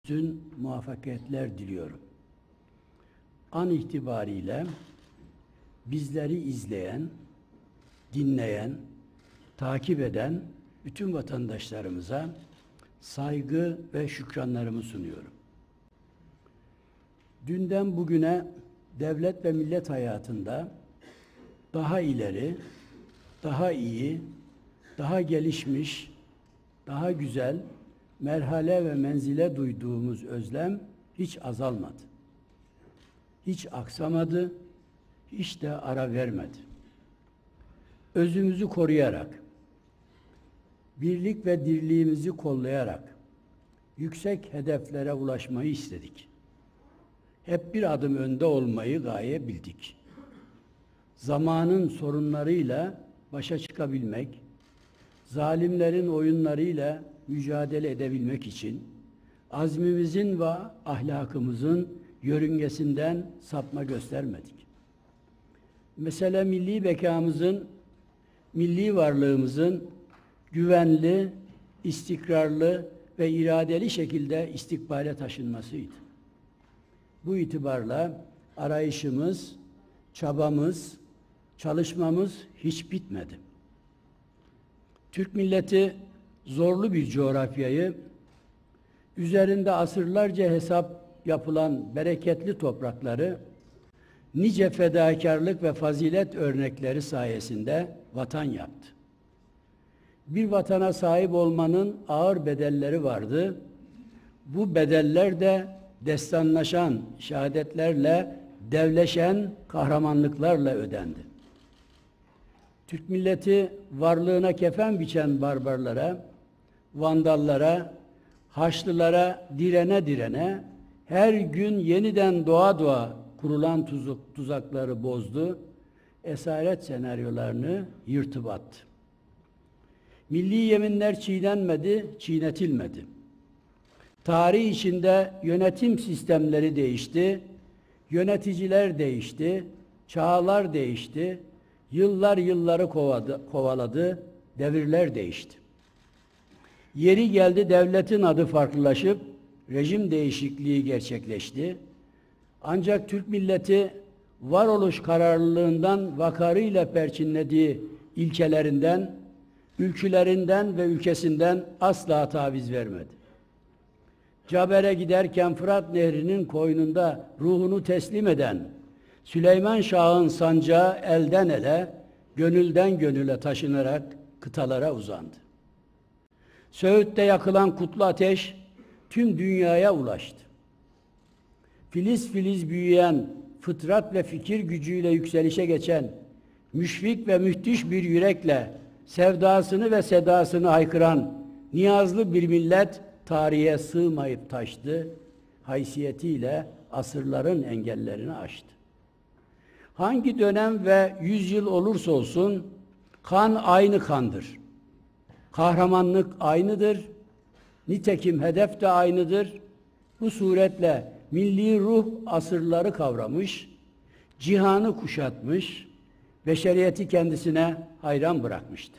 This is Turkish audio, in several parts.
muvaffakiyetler diliyorum. An itibariyle bizleri izleyen, dinleyen, takip eden bütün vatandaşlarımıza saygı ve şükranlarımı sunuyorum. Dünden bugüne devlet ve millet hayatında daha ileri, daha iyi, daha gelişmiş, daha güzel merhale ve menzile duyduğumuz özlem hiç azalmadı. Hiç aksamadı, hiç de ara vermedi. Özümüzü koruyarak, birlik ve dirliğimizi kollayarak yüksek hedeflere ulaşmayı istedik. Hep bir adım önde olmayı gaye bildik. Zamanın sorunlarıyla başa çıkabilmek, zalimlerin oyunlarıyla mücadele edebilmek için azmimizin ve ahlakımızın yörüngesinden sapma göstermedik. Mesele milli bekamızın, milli varlığımızın güvenli, istikrarlı ve iradeli şekilde istikbale taşınmasıydı. Bu itibarla arayışımız, çabamız, çalışmamız hiç bitmedi. Türk milleti zorlu bir coğrafyayı, üzerinde asırlarca hesap yapılan bereketli toprakları, nice fedakarlık ve fazilet örnekleri sayesinde vatan yaptı. Bir vatana sahip olmanın ağır bedelleri vardı. Bu bedeller de destanlaşan şehadetlerle, devleşen kahramanlıklarla ödendi. Türk milleti varlığına kefen biçen barbarlara, Vandallara, Haçlılara direne direne her gün yeniden doğa kurulan tuzakları bozdu, esaret senaryolarını yırtıp attı. Milli yeminler çiğnenmedi, çiğnetilmedi. Tarih içinde yönetim sistemleri değişti, yöneticiler değişti, çağlar değişti, yıllar yılları kovaladı, devirler değişti. Yeri geldi devletin adı farklılaşıp rejim değişikliği gerçekleşti. Ancak Türk milleti varoluş kararlılığından vakarıyla perçinlediği ilkelerinden, ülkülerinden ve ülkesinden asla taviz vermedi. Caber'e giderken Fırat Nehri'nin koynunda ruhunu teslim eden Süleyman Şah'ın sancağı elden ele, gönülden gönüle taşınarak kıtalara uzandı. Söğüt'te yakılan kutlu ateş tüm dünyaya ulaştı. Filiz filiz büyüyen, fıtrat ve fikir gücüyle yükselişe geçen, müşfik ve müthiş bir yürekle sevdasını ve sedasını haykıran niyazlı bir millet tarihe sığmayıp taştı, haysiyetiyle asırların engellerini aştı. Hangi dönem ve yüzyıl olursa olsun kan aynı kandır. Kahramanlık aynıdır. Nitekim hedef de aynıdır. Bu suretle milli ruh asırları kavramış, cihanı kuşatmış, beşeriyeti kendisine hayran bırakmıştır.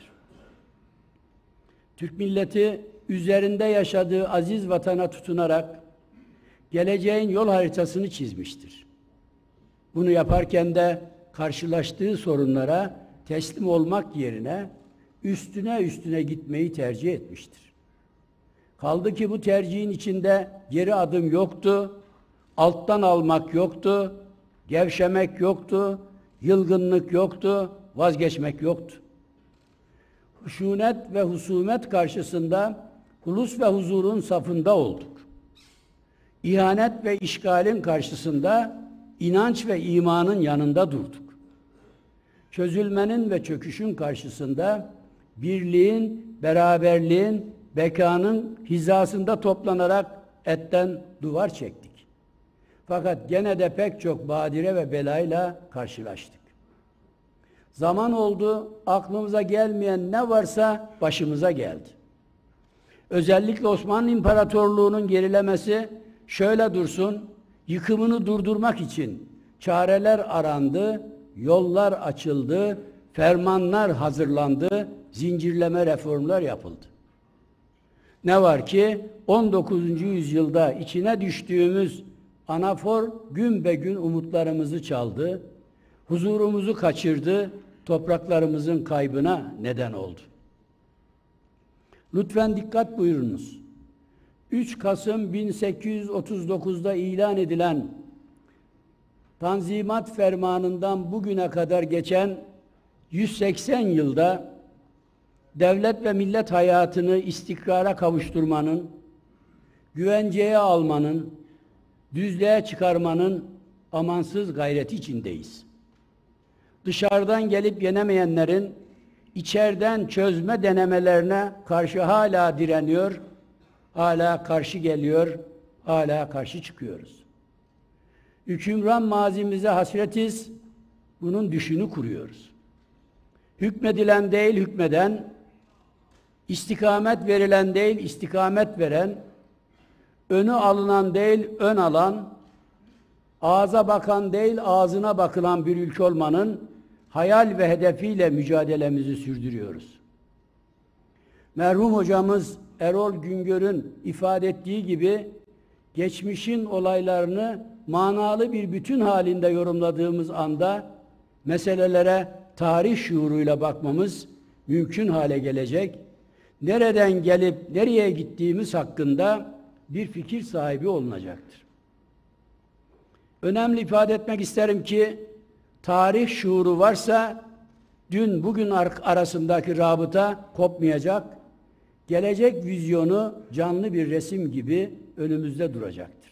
Türk milleti üzerinde yaşadığı aziz vatana tutunarak geleceğin yol haritasını çizmiştir. Bunu yaparken de karşılaştığı sorunlara teslim olmak yerine üstüne gitmeyi tercih etmiştir. Kaldı ki bu tercihin içinde geri adım yoktu, alttan almak yoktu, gevşemek yoktu, yılgınlık yoktu, vazgeçmek yoktu. Huşunet ve husumet karşısında hulus ve huzurun safında olduk. İhanet ve işgalin karşısında inanç ve imanın yanında durduk. Çözülmenin ve çöküşün karşısında birliğin, beraberliğin, bekanın hizasında toplanarak etten duvar çektik. Fakat gene de pek çok badire ve belayla karşılaştık. Zaman oldu, aklımıza gelmeyen ne varsa başımıza geldi. Özellikle Osmanlı İmparatorluğu'nun gerilemesi şöyle dursun, yıkımını durdurmak için çareler arandı, yollar açıldı, fermanlar hazırlandı, zincirleme reformlar yapıldı. Ne var ki 19. yüzyılda içine düştüğümüz anafor gün be gün umutlarımızı çaldı, huzurumuzu kaçırdı, topraklarımızın kaybına neden oldu. Lütfen dikkat buyurunuz. 3 Kasım 1839'da ilan edilen Tanzimat Fermanı'ndan bugüne kadar geçen 180 yılda devlet ve millet hayatını istikrara kavuşturmanın, güvenceye almanın, düzlüğe çıkarmanın amansız gayreti içindeyiz. Dışarıdan gelip yenemeyenlerin içeriden çözme denemelerine karşı hala direniyor, hala karşı geliyor, hala karşı çıkıyoruz. Hükümran mazimize hasretiz, bunun düşünü kuruyoruz. Hükmedilen değil hükmeden, istikamet verilen değil istikamet veren, önü alınan değil ön alan, ağza bakan değil ağzına bakılan bir ülke olmanın hayal ve hedefiyle mücadelemizi sürdürüyoruz. Merhum hocamız Erol Güngör'ün ifade ettiği gibi geçmişin olaylarını manalı bir bütün halinde yorumladığımız anda meselelere tarih şuuruyla bakmamız mümkün hale gelecek. Nereden gelip nereye gittiğimiz hakkında bir fikir sahibi olunacaktır. Önemli ifade etmek isterim ki tarih şuuru varsa dün bugün arasındaki rabıta kopmayacak. Gelecek vizyonu canlı bir resim gibi önümüzde duracaktır.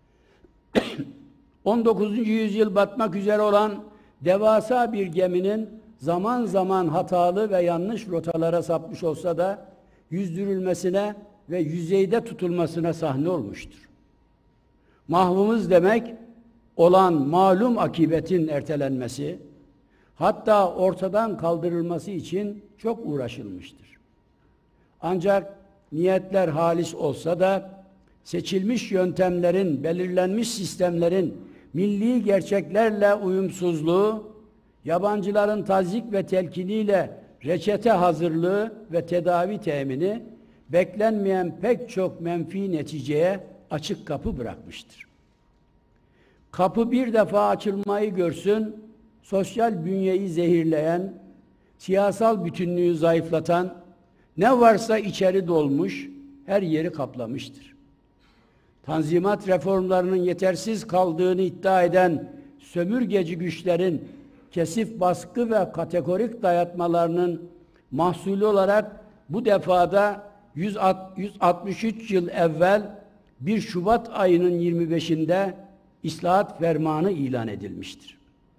19. yüzyıl batmak üzere olan devasa bir geminin zaman zaman hatalı ve yanlış rotalara sapmış olsa da yüzdürülmesine ve yüzeyde tutulmasına sahne olmuştur. Mahvumuz demek olan malum akibetin ertelenmesi, hatta ortadan kaldırılması için çok uğraşılmıştır. Ancak niyetler halis olsa da seçilmiş yöntemlerin, belirlenmiş sistemlerin milli gerçeklerle uyumsuzluğu, yabancıların tazyik ve telkiniyle reçete hazırlığı ve tedavi temini beklenmeyen pek çok menfi neticeye açık kapı bırakmıştır. Kapı bir defa açılmayı görsün, sosyal bünyeyi zehirleyen, siyasal bütünlüğü zayıflatan, ne varsa içeri dolmuş, her yeri kaplamıştır. Tanzimat reformlarının yetersiz kaldığını iddia eden sömürgeci güçlerin kesif baskı ve kategorik dayatmalarının mahsulü olarak bu defada 163 yıl evvel 1 Şubat ayının 25'inde İslahat Fermanı ilan edilmiştir.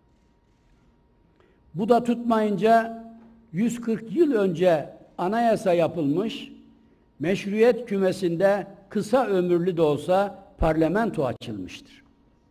Bu da tutmayınca 140 yıl önce anayasa yapılmış, meşruiyet kümesinde kısa ömürlü de olsa parlamento açılmıştır.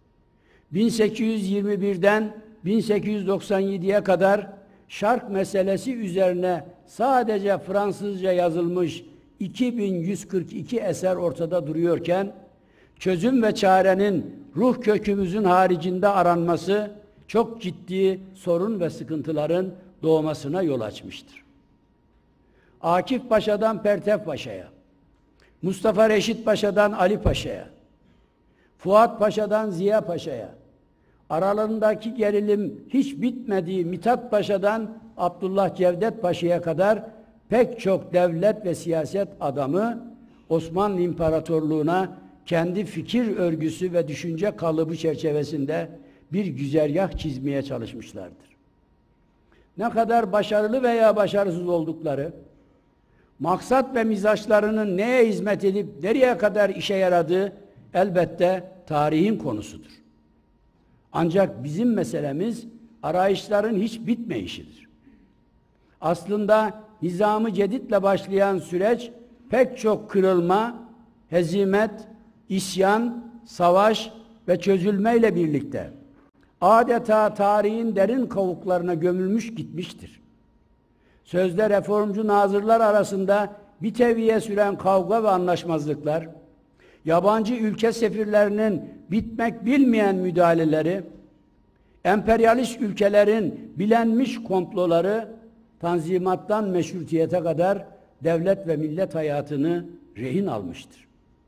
1821'den 1897'ye kadar Şark meselesi üzerine sadece Fransızca yazılmış 2142 eser ortada duruyorken, çözüm ve çarenin ruh kökümüzün haricinde aranması çok ciddi sorun ve sıkıntıların doğmasına yol açmıştır. Akif Paşa'dan Pertev Paşa'ya, Mustafa Reşit Paşa'dan Ali Paşa'ya, Fuat Paşa'dan Ziya Paşa'ya, aralarındaki gerilim hiç bitmediği Mithat Paşa'dan Abdullah Cevdet Paşa'ya kadar pek çok devlet ve siyaset adamı Osmanlı İmparatorluğu'na kendi fikir örgüsü ve düşünce kalıbı çerçevesinde bir güzergah çizmeye çalışmışlardır. Ne kadar başarılı veya başarısız oldukları, maksat ve mizaçlarının neye hizmet edip nereye kadar işe yaradığı elbette tarihin konusudur. Ancak bizim meselemiz arayışların hiç bitmeyişidir. Aslında Nizam-ı Cedid'le başlayan süreç pek çok kırılma, hezimet, isyan, savaş ve çözülmeyle birlikte adeta tarihin derin kavuklarına gömülmüş gitmiştir. Sözde reformcu nazırlar arasında bir teviye süren kavga ve anlaşmazlıklar, yabancı ülke sefirlerinin bitmek bilmeyen müdahaleleri, emperyalist ülkelerin bilenmiş komploları, Tanzimattan meşrutiyete kadar devlet ve millet hayatını rehin almıştır.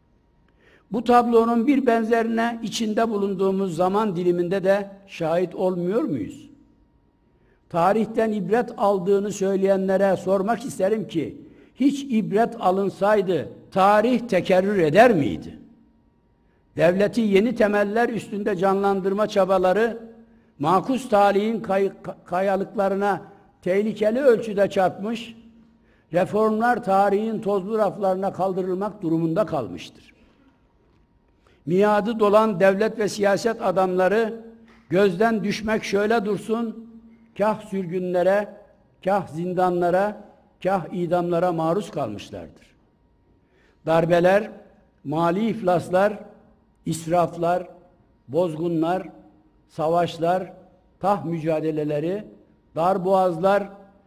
Bu tablonun bir benzerine içinde bulunduğumuz zaman diliminde de şahit olmuyor muyuz? Tarihten ibret aldığını söyleyenlere sormak isterim ki, hiç ibret alınsaydı tarih tekerrür eder miydi? Devleti yeni temeller üstünde canlandırma çabaları, makus talihin kayalıklarına tehlikeli ölçüde çarpmış, reformlar tarihin tozlu raflarına kaldırılmak durumunda kalmıştır. Miadı dolan devlet ve siyaset adamları gözden düşmek şöyle dursun, kah sürgünlere, kah zindanlara, kah idamlara maruz kalmışlardır. Darbeler, mali iflaslar, israflar, bozgunlar, savaşlar, tah mücadeleleri, darboğazlar,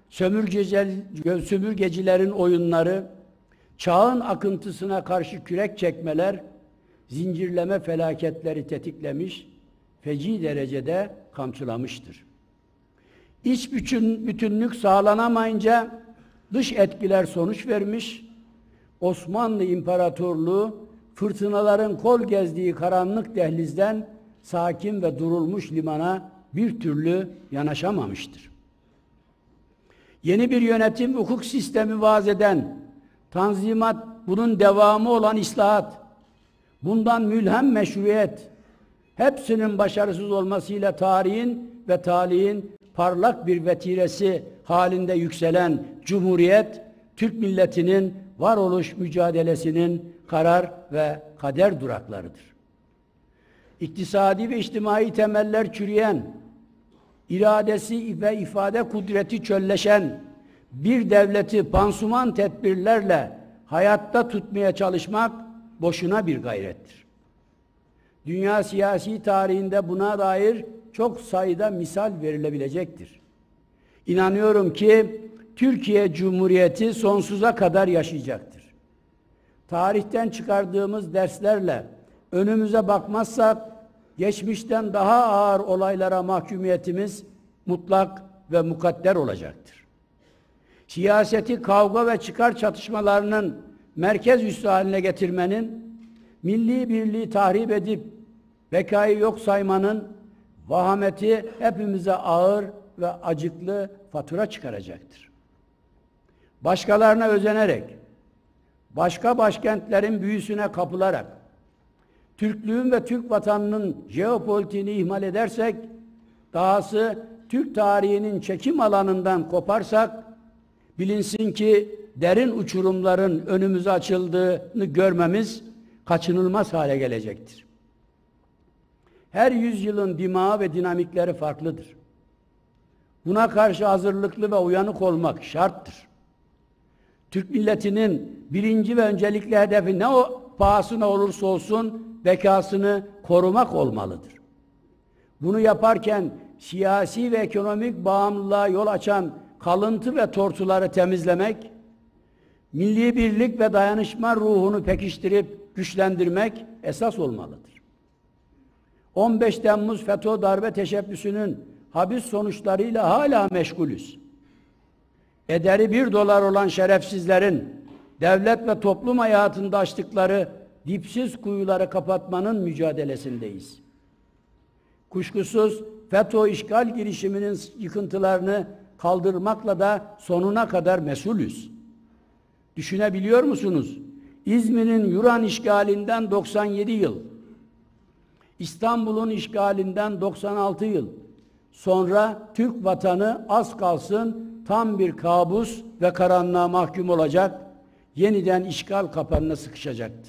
sömürgecilerin oyunları, çağın akıntısına karşı kürek çekmeler, zincirleme felaketleri tetiklemiş, feci derecede kamçılamıştır. İç bütünlük sağlanamayınca dış etkiler sonuç vermiş, Osmanlı İmparatorluğu fırtınaların kol gezdiği karanlık dehlizden sakin ve durulmuş limana bir türlü yanaşamamıştır. Yeni bir yönetim, hukuk sistemi vaaz eden, tanzimat, bunun devamı olan islahat, bundan mülhem meşruiyet, hepsinin başarısız olmasıyla tarihin ve talihin parlak bir vetiresi halinde yükselen Cumhuriyet, Türk milletinin varoluş mücadelesinin karar ve kader duraklarıdır. İktisadi ve içtimai temeller çürüyen, iradesi ve ifade kudreti çölleşen bir devleti pansuman tedbirlerle hayatta tutmaya çalışmak boşuna bir gayrettir. Dünya siyasi tarihinde buna dair çok sayıda misal verilebilecektir. İnanıyorum ki Türkiye Cumhuriyeti sonsuza kadar yaşayacaktır. Tarihten çıkardığımız derslerle önümüze bakmazsak geçmişten daha ağır olaylara mahkumiyetimiz mutlak ve mukadder olacaktır. Siyaseti kavga ve çıkar çatışmalarının merkez üssü haline getirmenin, milli birliği tahrip edip bekayı yok saymanın vahameti hepimize ağır ve acıklı fatura çıkaracaktır. Başkalarına özenerek, başka başkentlerin büyüsüne kapılarak, Türklüğün ve Türk vatanının jeopolitiğini ihmal edersek, dahası Türk tarihinin çekim alanından koparsak, bilinsin ki derin uçurumların önümüze açıldığını görmemiz kaçınılmaz hale gelecektir. Her yüzyılın dimağı ve dinamikleri farklıdır. Buna karşı hazırlıklı ve uyanık olmak şarttır. Türk milletinin birinci ve öncelikli hedefi ne pahasına olursa olsun bekasını korumak olmalıdır. Bunu yaparken siyasi ve ekonomik bağımlılığa yol açan kalıntı ve tortuları temizlemek, milli birlik ve dayanışma ruhunu pekiştirip güçlendirmek esas olmalıdır. 15 Temmuz FETÖ darbe teşebbüsünün habis sonuçlarıyla hala meşgulüz. Ederi $1 olan şerefsizlerin devlet ve toplum hayatında açtıkları dipsiz kuyuları kapatmanın mücadelesindeyiz. Kuşkusuz FETÖ işgal girişiminin yıkıntılarını kaldırmakla da sonuna kadar mesulüz. Düşünebiliyor musunuz? İzmir'in Yuran işgalinden 97 yıl, İstanbul'un işgalinden 96 yıl sonra Türk vatanı az kalsın tam bir kabus ve karanlığa mahkum olacak, yeniden işgal kapanına sıkışacaktı.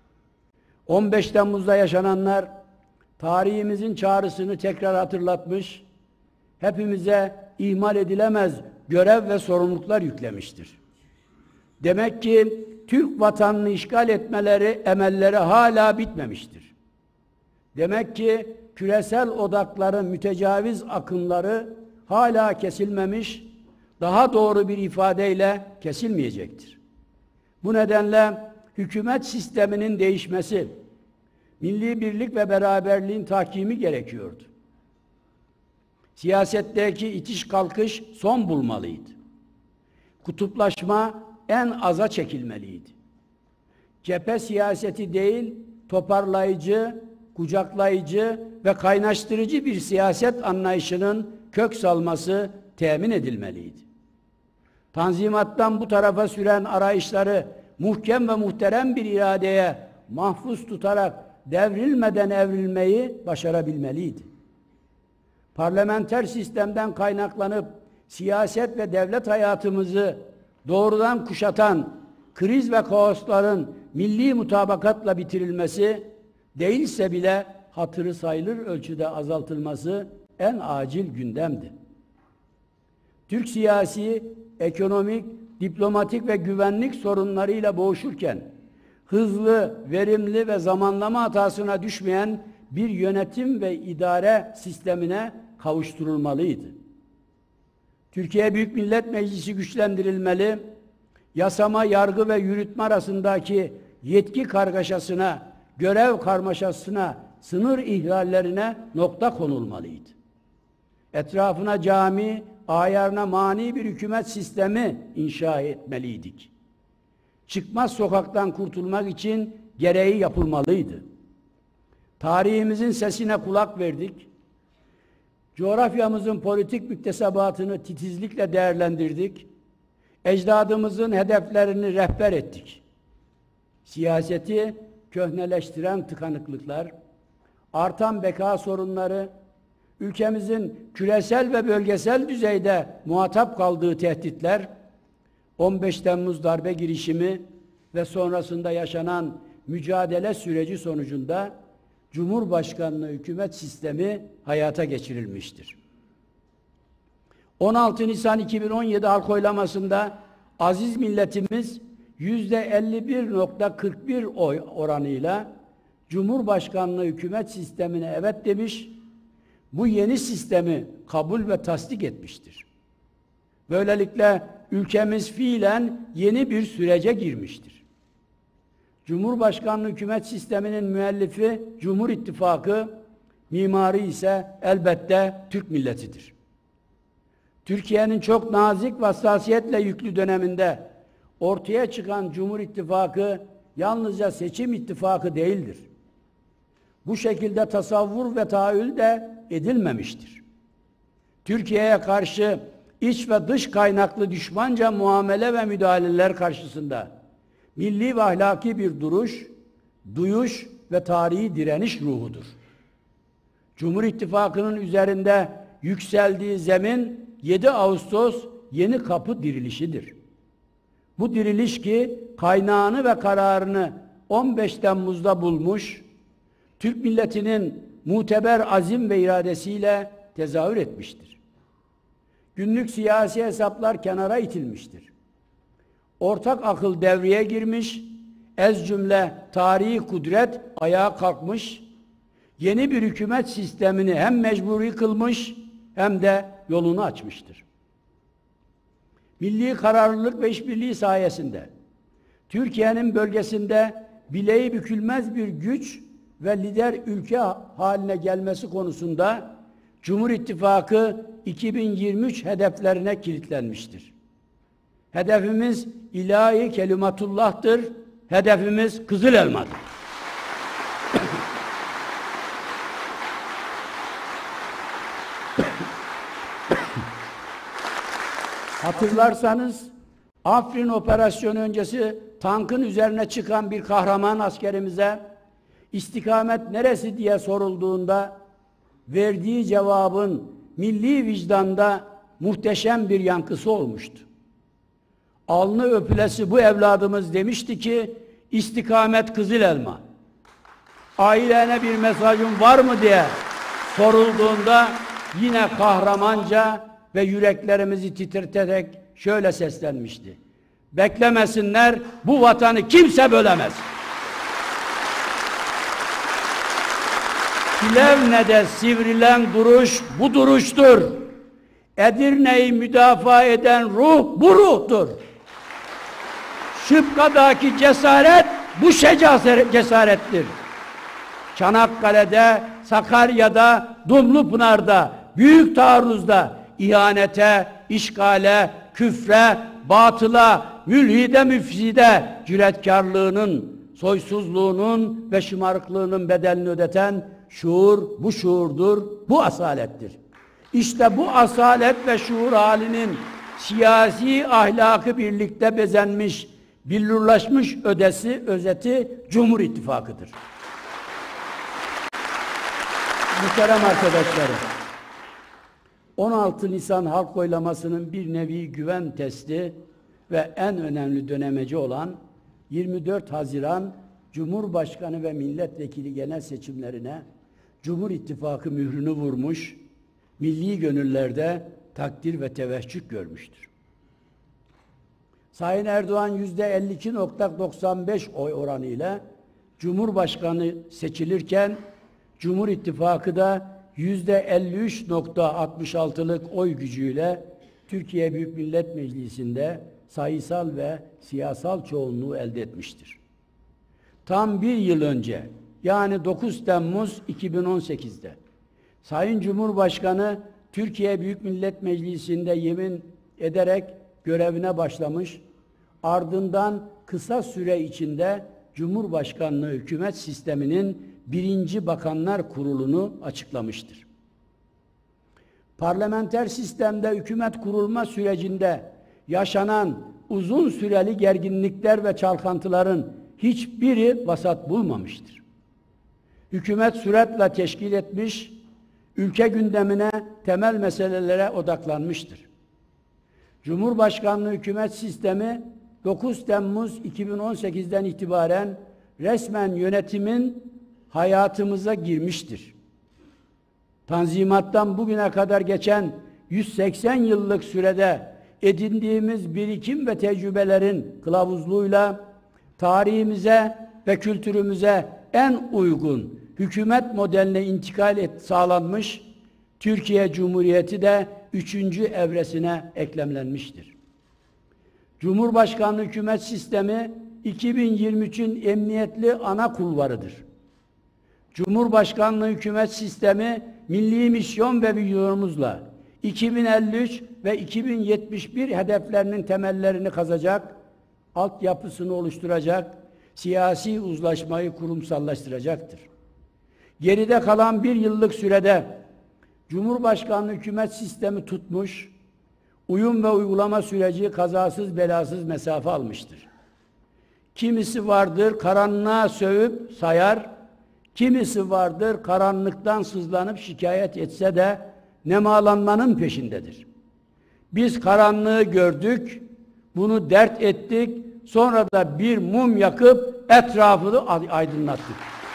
15 Temmuz'da yaşananlar tarihimizin çağrısını tekrar hatırlatmış, hepimize ihmal edilemez görev ve sorumluluklar yüklemiştir. Demek ki Türk vatanını işgal etmeleri, emelleri hala bitmemiştir. Demek ki küresel odakların mütecaviz akımları hala kesilmemiş, daha doğru bir ifadeyle kesilmeyecektir. Bu nedenle hükümet sisteminin değişmesi, milli birlik ve beraberliğin tahkimi gerekiyordu. Siyasetteki itiş kalkış son bulmalıydı. Kutuplaşma en aza çekilmeliydi. cephe siyaseti değil, toparlayıcı, kucaklayıcı ve kaynaştırıcı bir siyaset anlayışının kök salması temin edilmeliydi. Tanzimattan bu tarafa süren arayışları muhkem ve muhterem bir iradeye mahfuz tutarak devrilmeden evrilmeyi başarabilmeliydi. Parlamenter sistemden kaynaklanıp siyaset ve devlet hayatımızı doğrudan kuşatan kriz ve kaosların milli mutabakatla bitirilmesi, değilse bile hatırı sayılır ölçüde azaltılması en acil gündemdi. Türk siyasi, ekonomik, diplomatik ve güvenlik sorunlarıyla boğuşurken hızlı, verimli ve zamanlama hatasına düşmeyen bir yönetim ve idare sistemine kavuşturulmalıydı. Türkiye Büyük Millet Meclisi güçlendirilmeli, yasama, yargı ve yürütme arasındaki yetki kargaşasına, görev karmaşasına, sınır ihlallerine nokta konulmalıydı. Etrafına cami, ayarına mani bir hükümet sistemi inşa etmeliydik. Çıkmaz sokaktan kurtulmak için gereği yapılmalıydı. Tarihimizin sesine kulak verdik. Coğrafyamızın politik müktesebatını titizlikle değerlendirdik. Ecdadımızın hedeflerini rehber ettik. Siyaseti köhneleştiren tıkanıklıklar, artan beka sorunları, ülkemizin küresel ve bölgesel düzeyde muhatap kaldığı tehditler, 15 Temmuz darbe girişimi ve sonrasında yaşanan mücadele süreci sonucunda Cumhurbaşkanlığı hükümet sistemi hayata geçirilmiştir. 16 Nisan 2017 halk oylamasında aziz milletimiz %51,41 oy oranıyla Cumhurbaşkanlığı hükümet sistemine evet demiş, bu yeni sistemi kabul ve tasdik etmiştir. Böylelikle ülkemiz fiilen yeni bir sürece girmiştir. Cumhurbaşkanlığı hükümet sisteminin müellifi Cumhur İttifakı, mimarı ise elbette Türk milletidir. Türkiye'nin çok nazik ve hassasiyetle yüklü döneminde ortaya çıkan Cumhur İttifakı yalnızca seçim ittifakı değildir. Bu şekilde tasavvur ve tahayyül de edilmemiştir. Türkiye'ye karşı iç ve dış kaynaklı düşmanca muamele ve müdahaleler karşısında milli ve ahlaki bir duruş, duyuş ve tarihi direniş ruhudur. Cumhur İttifakı'nın üzerinde yükseldiği zemin 7 Ağustos Yeni Kapı dirilişidir. Bu diriliş ki kaynağını ve kararını 15 Temmuz'da bulmuş, Türk milletinin muteber azim ve iradesiyle tezahür etmiştir. Günlük siyasi hesaplar kenara itilmiştir. Ortak akıl devreye girmiş, ez cümle tarihi kudret ayağa kalkmış, yeni bir hükümet sistemini hem mecburi kılmış hem de yolunu açmıştır. Milli kararlılık ve işbirliği sayesinde Türkiye'nin bölgesinde bileği bükülmez bir güç ve lider ülke haline gelmesi konusunda Cumhur İttifakı 2023 hedeflerine kilitlenmiştir. Hedefimiz ilahi kelimatullah'tır. Hedefimiz Kızıl Elma'dır. Hatırlarsanız Afrin operasyonu öncesi tankın üzerine çıkan bir kahraman askerimize istikamet neresi diye sorulduğunda verdiği cevabın milli vicdanda muhteşem bir yankısı olmuştu. Alnı öpülesi bu evladımız demişti ki istikamet Kızıl Elma. Ailene bir mesajın var mı diye sorulduğunda yine kahramanca ve yüreklerimizi titreterek şöyle seslenmişti. Beklemesinler, bu vatanı kimse bölemez. Plevne'de sivrilen duruş bu duruştur. Edirne'yi müdafaa eden ruh bu ruhtur. Şıpka'daki cesaret bu cesarettir. Çanakkale'de, Sakarya'da, Dumlupınar'da, Büyük Taarruz'da ihanete, işgale, küfre, batıla, mülhide, müfside cüretkarlığının soysuzluğunun ve şımarıklığının bedelini ödeten şuur bu şuurdur, bu asalettir. İşte bu asalet ve şuur halinin siyasi ahlakı birlikte bezenmiş, billurlaşmış özeti Cumhur İttifakı'dır. Muhterem arkadaşlarım, 16 Nisan halk oylamasının bir nevi güven testi ve en önemli dönemeci olan 24 Haziran Cumhurbaşkanı ve milletvekili genel seçimlerine Cumhur İttifakı mührünü vurmuş, milli gönüllerde takdir ve teveccüh görmüştür. Sayın Erdoğan %52.95 oy oranıyla Cumhurbaşkanı seçilirken Cumhur İttifakı da %53.66'lık oy gücüyle Türkiye Büyük Millet Meclisi'nde sayısal ve siyasal çoğunluğu elde etmiştir. Tam bir yıl önce, yani 9 Temmuz 2018'de Sayın Cumhurbaşkanı Türkiye Büyük Millet Meclisi'nde yemin ederek görevine başlamış, ardından kısa süre içinde Cumhurbaşkanlığı hükümet sisteminin 1. Bakanlar Kurulu'nu açıklamıştır. Parlamenter sistemde hükümet kurulma sürecinde yaşanan uzun süreli gerginlikler ve çalkantıların hiçbiri vasat bulmamıştır. Hükümet süratle teşkil etmiş, ülke gündemine temel meselelere odaklanmıştır. Cumhurbaşkanlığı hükümet sistemi 9 Temmuz 2018'den itibaren resmen yönetimin hayatımıza girmiştir. Tanzimattan bugüne kadar geçen 180 yıllık sürede edindiğimiz birikim ve tecrübelerin kılavuzluğuyla tarihimize ve kültürümüze en uygun hükümet modeline sağlanmış, Türkiye Cumhuriyeti de 3. evresine eklemlenmiştir. Cumhurbaşkanlığı hükümet sistemi 2023'ün emniyetli ana kulvarıdır. Cumhurbaşkanlığı hükümet sistemi milli misyon ve vizyonumuzla 2053 ve 2071 hedeflerinin temellerini kazacak, altyapısını oluşturacak, siyasi uzlaşmayı kurumsallaştıracaktır. Geride kalan bir yıllık sürede Cumhurbaşkanlığı hükümet sistemi tutmuş, uyum ve uygulama süreci kazasız belasız mesafe almıştır. Kimisi vardır karanlığa sövüp sayar, kimisi vardır karanlıktan sızlanıp şikayet etse de nemalanmanın peşindedir. Biz karanlığı gördük, bunu dert ettik, sonra da bir mum yakıp etrafını aydınlattık.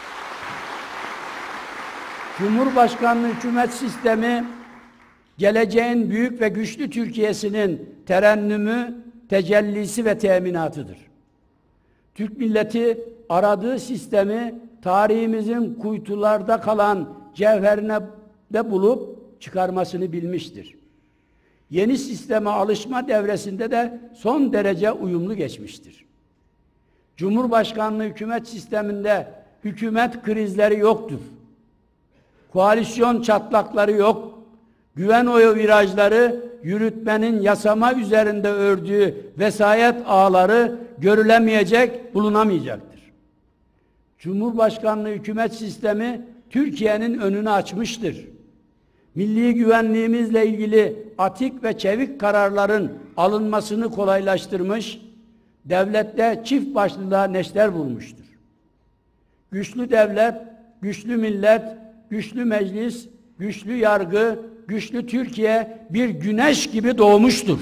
Cumhurbaşkanlığı hükümet sistemi geleceğin büyük ve güçlü Türkiye'sinin terennümü, tecellisi ve teminatıdır. Türk milleti aradığı sistemi tarihimizin kuytularda kalan cevherine de bulup çıkarmasını bilmiştir. Yeni sisteme alışma devresinde de son derece uyumlu geçmiştir. Cumhurbaşkanlığı hükümet sisteminde hükümet krizleri yoktur. Koalisyon çatlakları yok. Güven oyu virajları, yürütmenin yasama üzerinde ördüğü vesayet ağları görülemeyecek, bulunamayacaktır. Cumhurbaşkanlığı hükümet sistemi Türkiye'nin önünü açmıştır. Milli güvenliğimizle ilgili atik ve çevik kararların alınmasını kolaylaştırmış, devlette çift başlılığa neşter bulmuştur. Güçlü devlet, güçlü millet, güçlü meclis, güçlü yargı, güçlü Türkiye bir güneş gibi doğmuştur.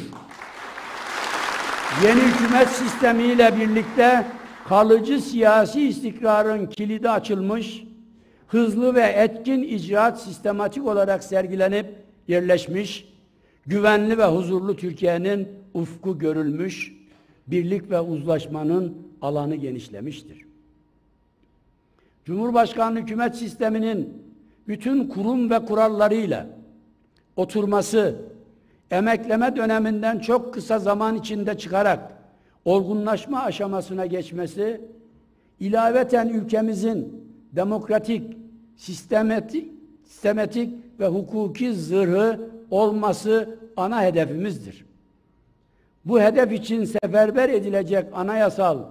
Yeni hükümet sistemiyle birlikte kalıcı siyasi istikrarın kilidi açılmış, hızlı ve etkin icraat sistematik olarak sergilenip yerleşmiş, güvenli ve huzurlu Türkiye'nin ufku görülmüş, birlik ve uzlaşmanın alanı genişlemiştir. Cumhurbaşkanlığı hükümet sisteminin bütün kurum ve kurallarıyla oturması, emekleme döneminden çok kısa zaman içinde çıkarak olgunlaşma aşamasına geçmesi, ilaveten ülkemizin demokratik, sistematik ve hukuki zırhı olması ana hedefimizdir. Bu hedef için seferber edilecek anayasal,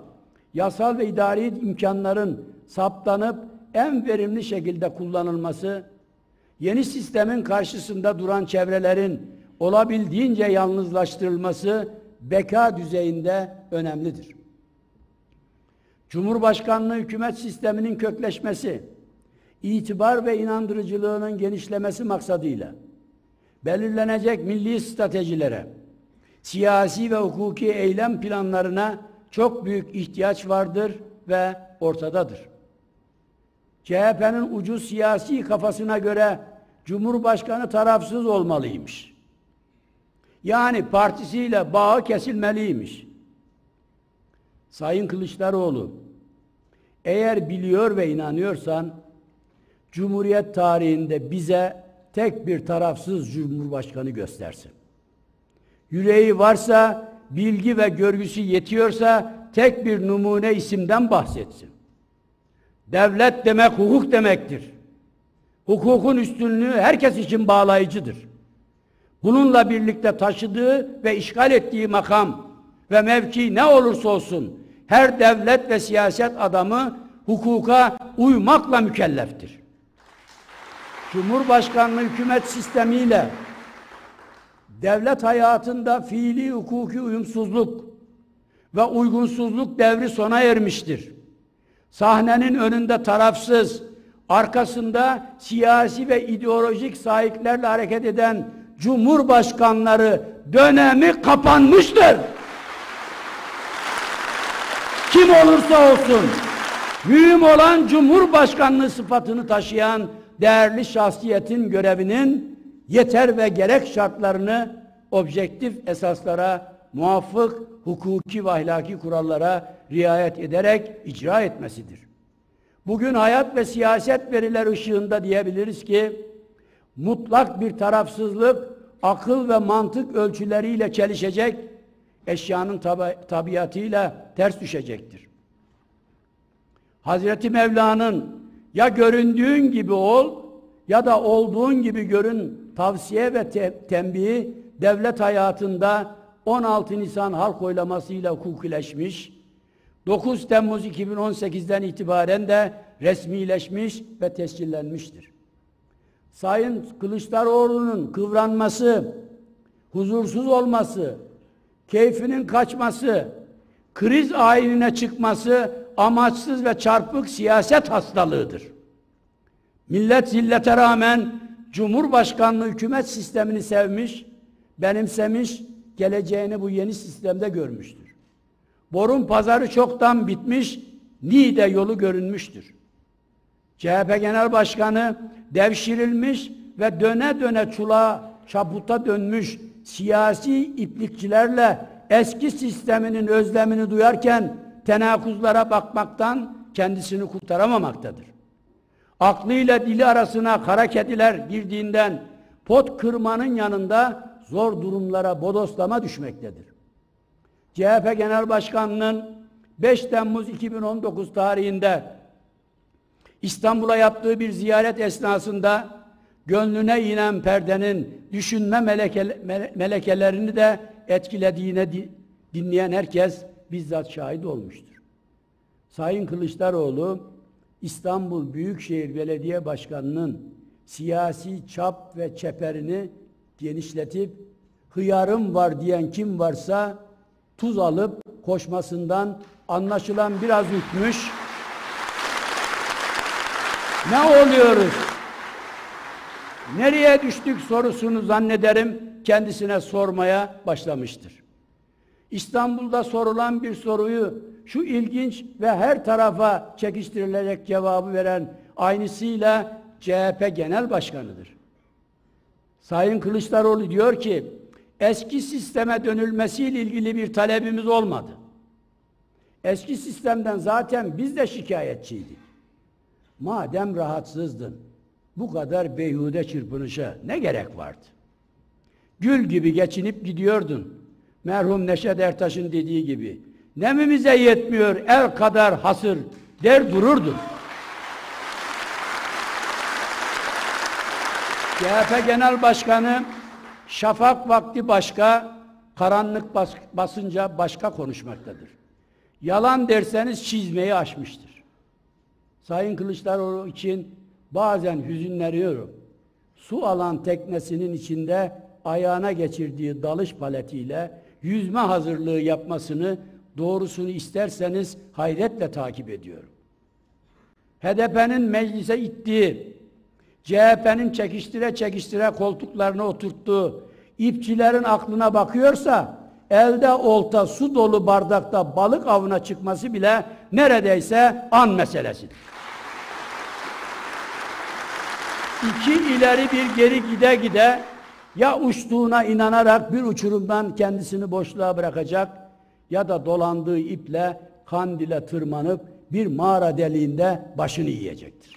yasal ve idari imkanların saptanıp en verimli şekilde kullanılması, yeni sistemin karşısında duran çevrelerin olabildiğince yalnızlaştırılması beka düzeyinde önemlidir. Cumhurbaşkanlığı hükümet sisteminin kökleşmesi, itibar ve inandırıcılığının genişlemesi maksadıyla belirlenecek milli stratejilere, siyasi ve hukuki eylem planlarına çok büyük ihtiyaç vardır ve ortadadır. CHP'nin ucu siyasi kafasına göre Cumhurbaşkanı tarafsız olmalıymış. Yani partisiyle bağı kesilmeliymiş. Sayın Kılıçdaroğlu, eğer biliyor ve inanıyorsan, Cumhuriyet tarihinde bize tek bir tarafsız Cumhurbaşkanı göstersin. Yüreği varsa, bilgi ve görgüsü yetiyorsa, tek bir numune isimden bahsetsin. Devlet demek hukuk demektir. Hukukun üstünlüğü herkes için bağlayıcıdır. Bununla birlikte taşıdığı ve işgal ettiği makam ve mevki ne olursa olsun, her devlet ve siyaset adamı hukuka uymakla mükelleftir. Cumhurbaşkanlığı hükümet sistemiyle devlet hayatında fiili hukuki uyumsuzluk ve uygunsuzluk devri sona ermiştir. Sahnenin önünde tarafsız, arkasında siyasi ve ideolojik sahiplerle hareket eden Cumhurbaşkanları dönemi kapanmıştır. Kim olursa olsun, mühim olan Cumhurbaşkanlığı sıfatını taşıyan değerli şahsiyetin görevinin yeter ve gerek şartlarını objektif esaslara muvaffak hukuki ve ahlaki kurallara riayet ederek icra etmesidir. Bugün hayat ve siyaset veriler ışığında diyebiliriz ki mutlak bir tarafsızlık akıl ve mantık ölçüleriyle çelişecek, eşyanın tabiatıyla ters düşecektir. Hazreti Mevla'nın ya göründüğün gibi ol ya da olduğun gibi görün tavsiye ve tembihi devlet hayatında 16 Nisan halk oylamasıyla hukukileşmiş, 9 Temmuz 2018'den itibaren de resmileşmiş ve tescillenmiştir. Sayın Kılıçdaroğlu'nun kıvranması, huzursuz olması, keyfinin kaçması, kriz ayinine çıkması amaçsız ve çarpık siyaset hastalığıdır. Millet zillete rağmen Cumhurbaşkanlığı hükümet sistemini sevmiş, benimsemiş, geleceğini bu yeni sistemde görmüştür. Borun pazarı çoktan bitmiş, Niğde yolu görünmüştür. CHP Genel Başkanı devşirilmiş ve döne döne çaputa dönmüş siyasi iplikçilerle eski sisteminin özlemini duyarken tenakuzlara bakmaktan kendisini kurtaramamaktadır. Aklıyla dili arasına kara kediler girdiğinden pot kırmanın yanında zor durumlara bodoslama düşmektedir. CHP Genel Başkanı'nın 5 Temmuz 2019 tarihinde İstanbul'a yaptığı bir ziyaret esnasında gönlüne inen perdenin düşünme melekelerini de etkilediğine dinleyen herkes bizzat şahit olmuştur. Sayın Kılıçdaroğlu, İstanbul Büyükşehir Belediye Başkanı'nın siyasi çap ve çeperini genişletip hıyarım var diyen kim varsa tuz alıp koşmasından anlaşılan biraz ürkmüş. Ne oluyoruz? Nereye düştük sorusunu zannederim kendisine sormaya başlamıştır. İstanbul'da sorulan bir soruyu şu ilginç ve her tarafa çekiştirilecek cevabı veren aynısıyla CHP Genel Başkanı'dır. Sayın Kılıçdaroğlu diyor ki, eski sisteme dönülmesiyle ilgili bir talebimiz olmadı. Eski sistemden zaten biz de şikayetçiydik. Madem rahatsızdın, bu kadar beyhude çırpınışa ne gerek vardı? Gül gibi geçinip gidiyordun. Merhum Neşet Ertaş'ın dediği gibi, nemimize yetmiyor el kadar hasır der dururdun. CHP Genel Başkanı şafak vakti başka, karanlık basınca başka konuşmaktadır. Yalan derseniz çizmeyi aşmıştır. Sayın Kılıçdaroğlu için bazen hüzünleniyorum. Su alan teknesinin içinde ayağına geçirdiği dalış paletiyle yüzme hazırlığı yapmasını, doğrusunu isterseniz hayretle takip ediyorum. HDP'nin meclise ittiği, CHP'nin çekiştire çekiştire koltuklarına oturttuğu ipçilerin aklına bakıyorsa, elde olta su dolu bardakta balık avına çıkması bile neredeyse an meselesidir. İki ileri bir geri gide gide ya uçtuğuna inanarak bir uçurumdan kendisini boşluğa bırakacak ya da dolandığı iple Kandil'e tırmanıp bir mağara deliğinde başını yiyecektir.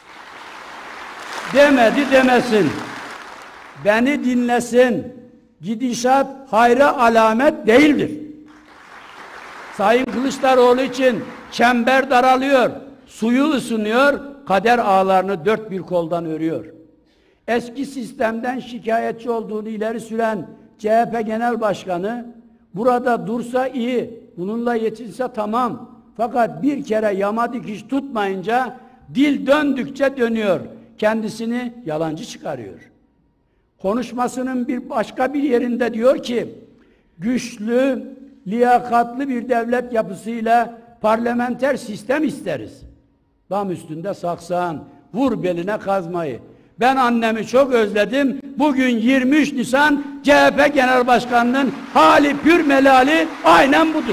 Demedi demesin. Beni dinlesin. Gidişat hayra alamet değildir. Sayın Kılıçdaroğlu için çember daralıyor, suyu ısınıyor, kader ağlarını dört bir koldan örüyor. Eski sistemden şikayetçi olduğunu ileri süren CHP Genel Başkanı, burada dursa iyi, bununla yetinse tamam. Fakat bir kere yama dikiş tutmayınca dil döndükçe dönüyor. Kendisini yalancı çıkarıyor. Konuşmasının bir başka bir yerinde diyor ki, güçlü, liyakatlı bir devlet yapısıyla parlamenter sistem isteriz. Dam üstünde saksağın, vur beline kazmayı. Ben annemi çok özledim. Bugün 23 Nisan CHP Genel Başkanı'nın hali pür melali aynen budur.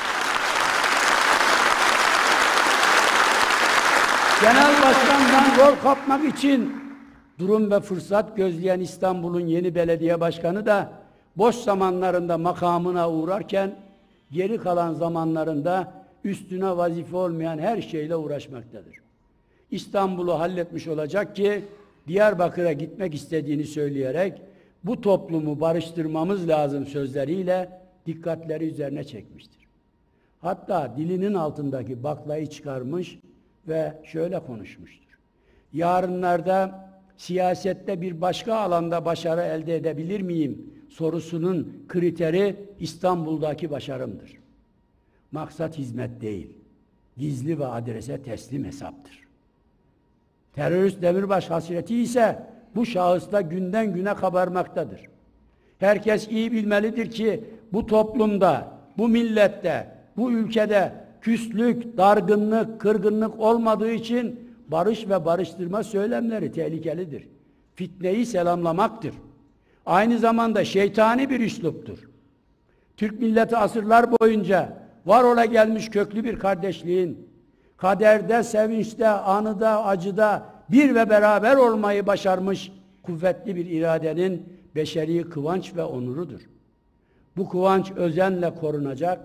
Genel Başkan'dan rol kapmak için durum ve fırsat gözleyen İstanbul'un yeni belediye başkanı da boş zamanlarında makamına uğrarken geri kalan zamanlarında üstüne vazife olmayan her şeyle uğraşmaktadır. İstanbul'u halletmiş olacak ki Diyarbakır'a gitmek istediğini söyleyerek bu toplumu barıştırmamız lazım sözleriyle dikkatleri üzerine çekmiştir. Hatta dilinin altındaki baklayı çıkarmış ve şöyle konuşmuştur. Yarınlarda siyasette bir başka alanda başarı elde edebilir miyim sorusunun kriteri İstanbul'daki başarımdır. Maksat hizmet değil, gizli ve adrese teslim hesaptır. Terörist demirbaş hasreti ise bu şahısta günden güne kabarmaktadır. Herkes iyi bilmelidir ki bu toplumda, bu millette, bu ülkede küslük, dargınlık, kırgınlık olmadığı için barış ve barıştırma söylemleri tehlikelidir. Fitneyi selamlamaktır. Aynı zamanda şeytani bir üsluptur. Türk milleti asırlar boyunca var ola gelmiş köklü bir kardeşliğin, kaderde, sevinçte, anıda, acıda bir ve beraber olmayı başarmış kuvvetli bir iradenin beşeri kıvanç ve onurudur. Bu kıvanç özenle korunacak,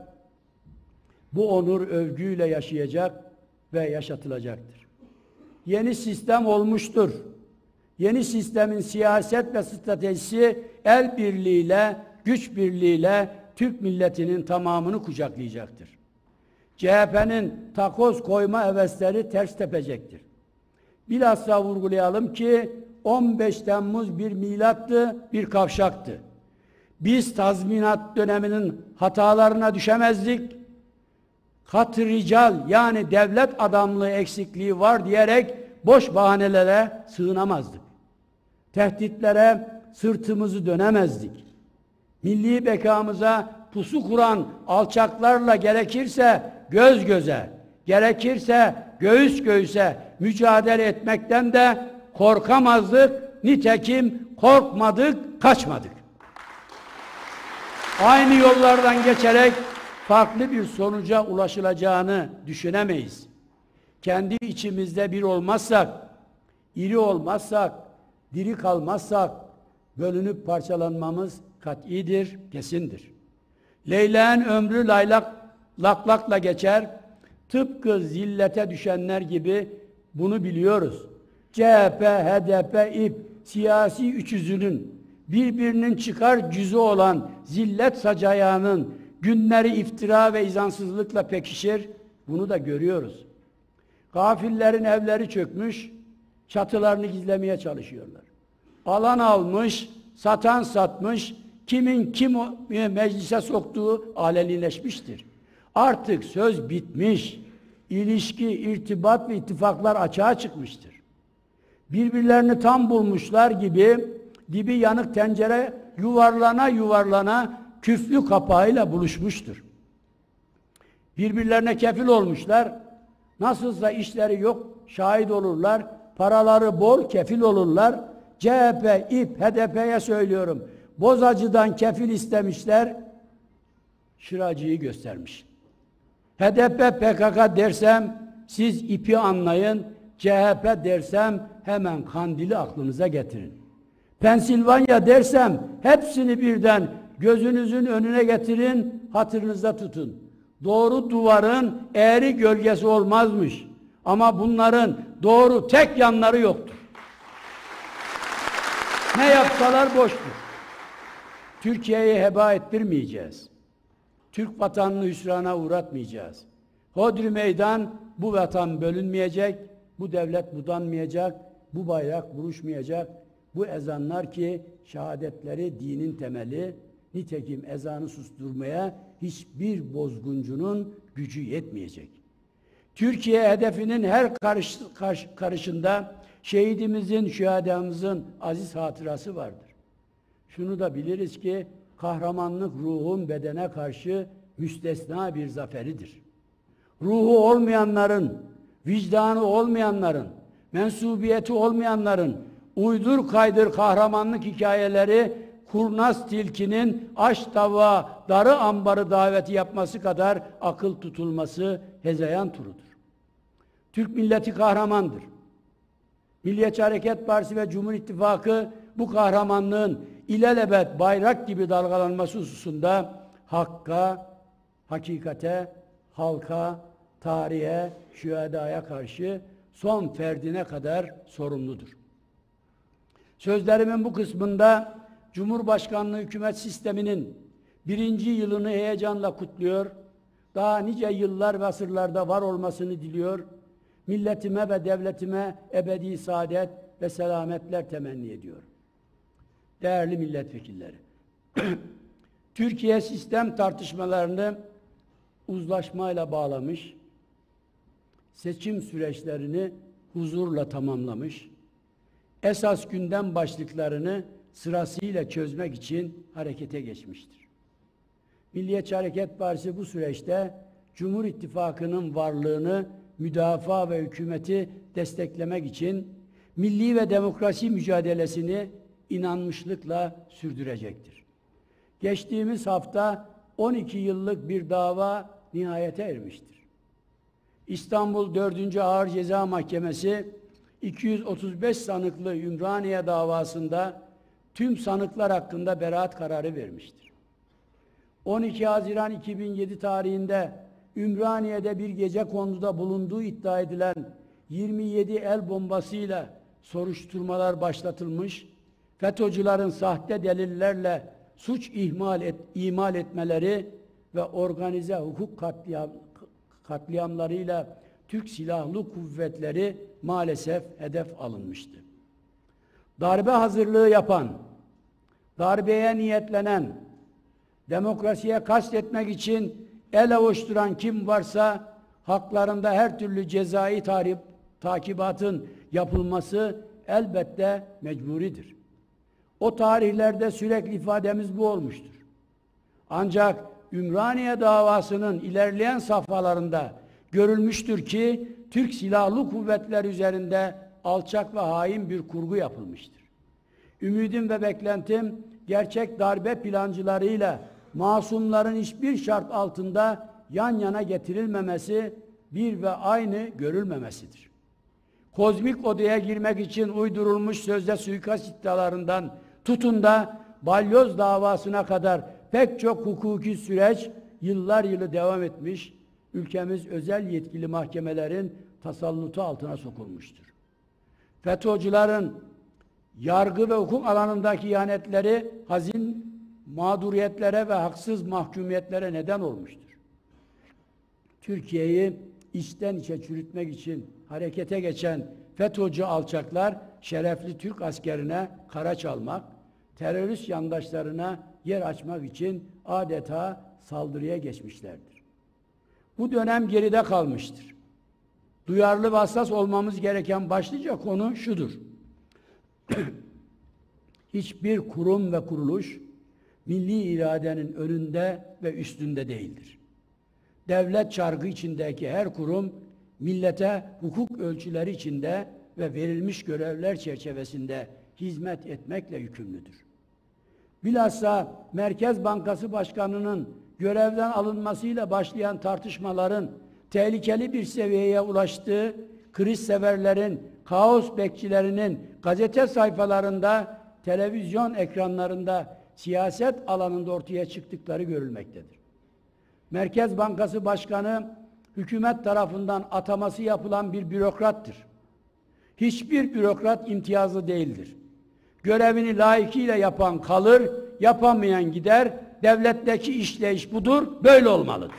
bu onur övgüyle yaşayacak ve yaşatılacaktır. Yeni sistem olmuştur. Yeni sistemin siyaset ve stratejisi el birliğiyle, güç birliğiyle Türk milletinin tamamını kucaklayacaktır. CHP'nin takoz koyma hevesleri ters tepecektir. Bilhassa vurgulayalım ki 15 Temmuz bir milattı, bir kavşaktı. Biz tazminat döneminin hatalarına düşemezdik. Kat-ı rical yani devlet adamlığı eksikliği var diyerek boş bahanelere sığınamazdık. Tehditlere sırtımızı dönemezdik. Milli bekamıza pusu kuran alçaklarla gerekirse göz göze, gerekirse göğüs göğüse mücadele etmekten de korkamazdık. Nitekim korkmadık, kaçmadık. Aynı yollardan geçerek farklı bir sonuca ulaşılacağını düşünemeyiz. Kendi içimizde bir olmazsak, iri olmazsak, diri kalmazsak bölünüp parçalanmamız kat'idir, kesindir. Leyla'nın ömrü laklakla geçer. Tıpkı zillete düşenler gibi bunu biliyoruz. CHP, HDP, İP siyasi üçüzünün birbirinin çıkar cüzü olan zillet sacayağının günleri iftira ve izansızlıkla pekişir. Bunu da görüyoruz. Gafillerin evleri çökmüş, çatılarını gizlemeye çalışıyorlar. Alan almış, satan satmış, kimin kim meclise soktuğu alenileşmiştir. Artık söz bitmiş. İlişki, irtibat ve ittifaklar açığa çıkmıştır. Birbirlerini tam bulmuşlar gibi dibi yanık tencere yuvarlana yuvarlana küflü kapağıyla buluşmuştur. Birbirlerine kefil olmuşlar. Nasılsa işleri yok, şahit olurlar. Paraları bol, kefil olurlar. CHP, İP, HDP'ye söylüyorum. Bozacı'dan kefil istemişler. Şıracı'yı göstermiş. HDP, PKK dersem siz İP'i anlayın. CHP dersem hemen Kandil'i aklınıza getirin. Pensilvanya dersem hepsini birden gözünüzün önüne getirin, hatırınızda tutun. Doğru duvarın eğri gölgesi olmazmış. Ama bunların doğru tek yanları yoktur. Ne yapsalar boştur. Türkiye'yi heba ettirmeyeceğiz. Türk vatanını hüsrana uğratmayacağız. Hodri meydan, bu vatan bölünmeyecek, bu devlet budanmayacak, bu bayrak buruşmayacak. Bu ezanlar ki şehadetleri dinin temeli, nitekim ezanı susturmaya hiçbir bozguncunun gücü yetmeyecek. Türkiye hedefinin her karışında şehidimizin, şühedamızın aziz hatırası vardır. Şunu da biliriz ki kahramanlık ruhun bedene karşı müstesna bir zaferidir. Ruhu olmayanların, vicdanı olmayanların, mensubiyeti olmayanların uydur kaydır kahramanlık hikayeleri kurnaz tilkinin aş tava darı ambarı daveti yapması kadar akıl tutulması hezeyan turudur. Türk milleti kahramandır. Milliyetçi Hareket Partisi ve Cumhur İttifakı bu kahramanlığın ilelebet bayrak gibi dalgalanması hususunda hakka, hakikate, halka, tarihe, şühedaya karşı son ferdine kadar sorumludur. Sözlerimin bu kısmında Cumhurbaşkanlığı hükümet sisteminin 1. yılını heyecanla kutluyor, daha nice yıllar ve asırlarda var olmasını diliyor, milletime ve devletime ebedi saadet ve selametler temenni ediyor. Değerli milletvekilleri, Türkiye sistem tartışmalarını uzlaşmayla bağlamış, seçim süreçlerini huzurla tamamlamış, esas gündem başlıklarını sırasıyla çözmek için harekete geçmiştir. Milliyetçi Hareket Partisi bu süreçte Cumhur İttifakı'nın varlığını müdafaa ve hükümeti desteklemek için milli ve demokrasi mücadelesini inanmışlıkla sürdürecektir. Geçtiğimiz hafta 12 yıllık bir dava nihayete ermiştir. İstanbul 4. Ağır Ceza Mahkemesi 235 sanıklı Ümraniye davasında tüm sanıklar hakkında beraat kararı vermiştir. 12 Haziran 2007 tarihinde Ümraniye'de bir gecekonduda bulunduğu iddia edilen 27 el bombasıyla soruşturmalar başlatılmış, FETÖ'cülerin sahte delillerle suç imal etmeleri ve organize hukuk katliamlarıyla Türk Silahlı Kuvvetleri maalesef hedef alınmıştı. Darbe hazırlığı yapan, darbeye niyetlenen, demokrasiye kastetmek için el avuşturan kim varsa haklarında her türlü cezai takibatın yapılması elbette mecburidir. O tarihlerde sürekli ifademiz bu olmuştur. Ancak Ümraniye davasının ilerleyen safhalarında görülmüştür ki Türk Silahlı Kuvvetleri üzerinde alçak ve hain bir kurgu yapılmıştır. Ümidim ve beklentim gerçek darbe plancılarıyla masumların hiçbir şart altında yan yana getirilmemesi, bir ve aynı görülmemesidir. Kozmik odaya girmek için uydurulmuş sözde suikast iddialarından tutun da balyoz davasına kadar pek çok hukuki süreç yıllar yılı devam etmiş, ülkemiz özel yetkili mahkemelerin tasallutu altına sokulmuştur. FETÖ'cülerin yargı ve hukuk alanındaki ihanetleri hazin mağduriyetlere ve haksız mahkumiyetlere neden olmuştur. Türkiye'yi içten içe çürütmek için harekete geçen FETÖ'cü alçaklar şerefli Türk askerine kara çalmak, terörist yandaşlarına yer açmak için adeta saldırıya geçmişlerdir. Bu dönem geride kalmıştır. Duyarlı ve hassas olmamız gereken başlıca konu şudur. Hiçbir kurum ve kuruluş milli iradenin önünde ve üstünde değildir. Devlet çarkı içindeki her kurum millete hukuk ölçüleri içinde ve verilmiş görevler çerçevesinde hizmet etmekle yükümlüdür. Bilhassa Merkez Bankası Başkanı'nın görevden alınmasıyla başlayan tartışmaların tehlikeli bir seviyeye ulaştığı, kriz severlerin, kaos bekçilerinin gazete sayfalarında, televizyon ekranlarında, siyaset alanında ortaya çıktıkları görülmektedir. Merkez Bankası Başkanı, hükümet tarafından ataması yapılan bir bürokrattır. Hiçbir bürokrat imtiyazlı değildir. Görevini layıkıyla yapan kalır, yapamayan gider. Devletteki işleyiş budur, böyle olmalıdır.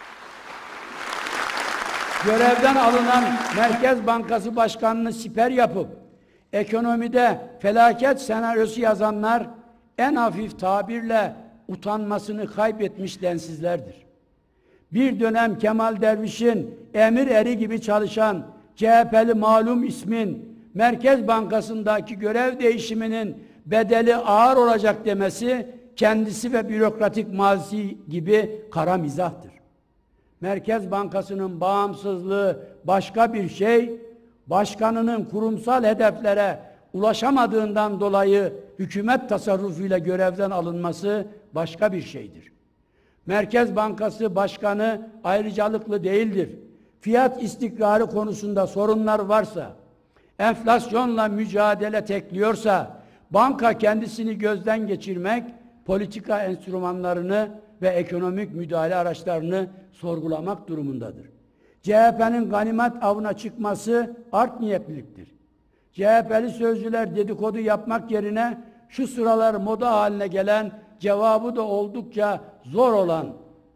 Görevden alınan Merkez Bankası Başkanı'nı siper yapıp ekonomide felaket senaryosu yazanlar en hafif tabirle utanmasını kaybetmiş densizlerdir. Bir dönem Kemal Derviş'in emir eri gibi çalışan CHP'li malum ismin Merkez Bankası'ndaki görev değişiminin bedeli ağır olacak demesi kendisi ve bürokratik mazisi gibi kara mizahtır. Merkez Bankası'nın bağımsızlığı başka bir şey, başkanının kurumsal hedeflere ulaşamadığından dolayı hükümet tasarrufuyla görevden alınması başka bir şeydir. Merkez Bankası Başkanı ayrıcalıklı değildir. Fiyat istikrarı konusunda sorunlar varsa, enflasyonla mücadele tekliyorsa, banka kendisini gözden geçirmek, politika enstrümanlarını ve ekonomik müdahale araçlarını sorgulamak durumundadır. CHP'nin ganimet avına çıkması art niyetliliktir. CHP'li sözcüler dedikodu yapmak yerine şu sıralar moda haline gelen, cevabı da oldukça zor olan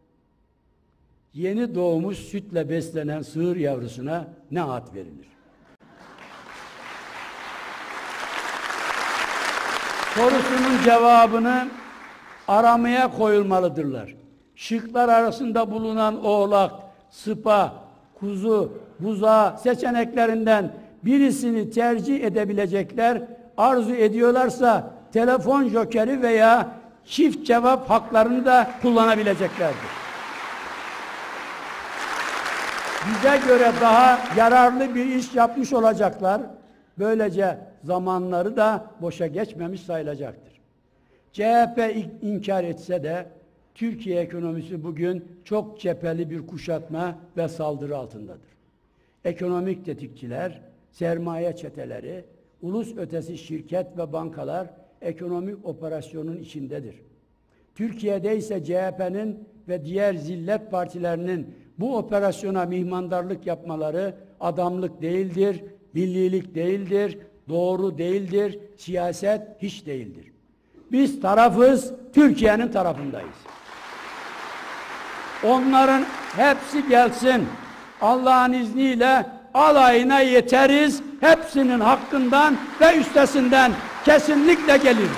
yeni doğmuş sütle beslenen sığır yavrusuna ne ad verilir? Sorusunun cevabını aramaya koyulmalıdırlar. Şıklar arasında bulunan oğlak, sıpa, kuzu, buzağı seçeneklerinden birisini tercih edebilecekler. Arzu ediyorlarsa telefon jokeri veya çift cevap haklarını da kullanabileceklerdir. Bize göre daha yararlı bir iş yapmış olacaklar. Böylece zamanları da boşa geçmemiş sayılacaktır. CHP inkar etse de Türkiye ekonomisi bugün çok cepheli bir kuşatma ve saldırı altındadır. Ekonomik tetikçiler, sermaye çeteleri, ulus ötesi şirket ve bankalar ekonomik operasyonun içindedir. Türkiye'de ise CHP'nin ve diğer zillet partilerinin bu operasyona mihmandarlık yapmaları adamlık değildir, millilik değildir, doğru değildir, siyaset hiç değildir. Biz tarafız, Türkiye'nin tarafındayız. Onların hepsi gelsin, Allah'ın izniyle alayına yeteriz, hepsinin hakkından ve üstesinden kesinlikle geliriz.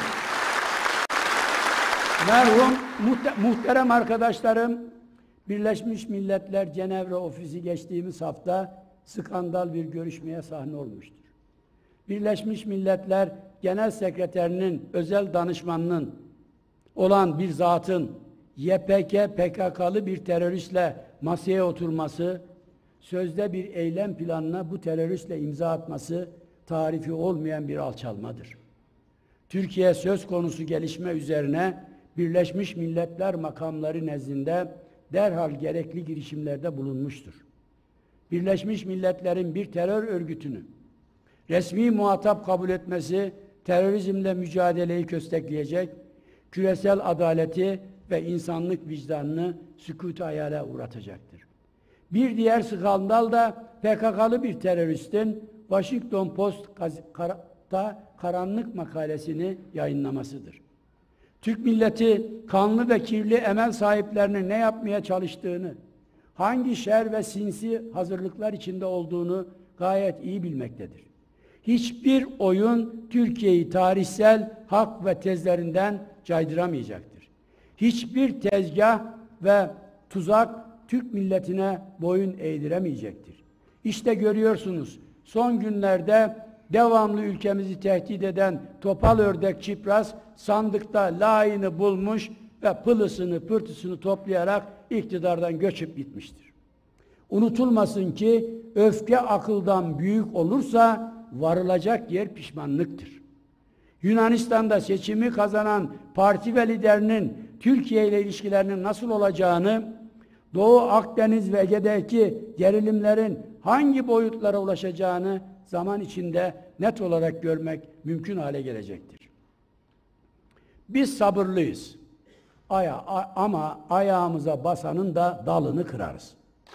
Merhum muhterem arkadaşlarım, Birleşmiş Milletler Cenevre Ofisi geçtiğimiz hafta skandal bir görüşmeye sahne olmuştur. Birleşmiş Milletler Genel Sekreterinin özel danışmanının olan bir zatın YPG PKK'lı bir teröristle masaya oturması, sözde bir eylem planına bu teröristle imza atması tarifi olmayan bir alçalmadır. Türkiye söz konusu gelişme üzerine Birleşmiş Milletler makamları nezdinde derhal gerekli girişimlerde bulunmuştur. Birleşmiş Milletler'in bir terör örgütünü resmi muhatap kabul etmesi terörizmle mücadeleyi köstekleyecek, küresel adaleti ve insanlık vicdanını sükût-i hayale uğratacaktır. Bir diğer skandal da PKK'lı bir teröristin Washington Post'ta karanlık makalesini yayınlamasıdır. Türk milleti kanlı ve kirli emel sahiplerinin ne yapmaya çalıştığını, hangi şer ve sinsi hazırlıklar içinde olduğunu gayet iyi bilmektedir. Hiçbir oyun Türkiye'yi tarihsel hak ve tezlerinden caydıramayacaktır. Hiçbir tezgah ve tuzak Türk milletine boyun eğdiremeyecektir. İşte görüyorsunuz, son günlerde devamlı ülkemizi tehdit eden topal ördek Çipras sandıkta layığını bulmuş ve pılısını pırtısını toplayarak iktidardan göçüp gitmiştir. Unutulmasın ki öfke akıldan büyük olursa varılacak yer pişmanlıktır. Yunanistan'da seçimi kazanan parti ve liderinin Türkiye ile ilişkilerinin nasıl olacağını, Doğu Akdeniz ve Ege'deki gerilimlerin hangi boyutlara ulaşacağını zaman içinde net olarak görmek mümkün hale gelecektir. Biz sabırlıyız. Ama ayağımıza basanın da dalını kırarız.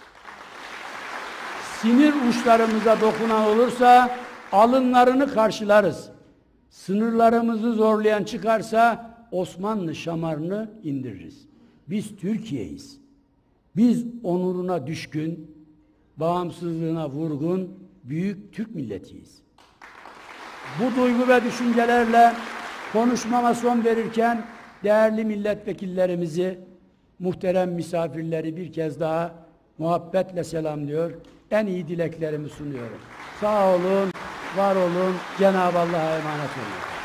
Sinir uçlarımıza dokunan olursa alınlarını karşılarız. Sınırlarımızı zorlayan çıkarsa Osmanlı şamarını indiririz. Biz Türkiye'yiz. Biz onuruna düşkün, bağımsızlığına vurgun, büyük Türk milletiyiz. Bu duygu ve düşüncelerle konuşmama son verirken değerli milletvekillerimizi, muhterem misafirleri bir kez daha muhabbetle selamlıyor. En iyi dileklerimi sunuyorum. Sağ olun, var olun, Cenab-ı Allah'a emanet olun.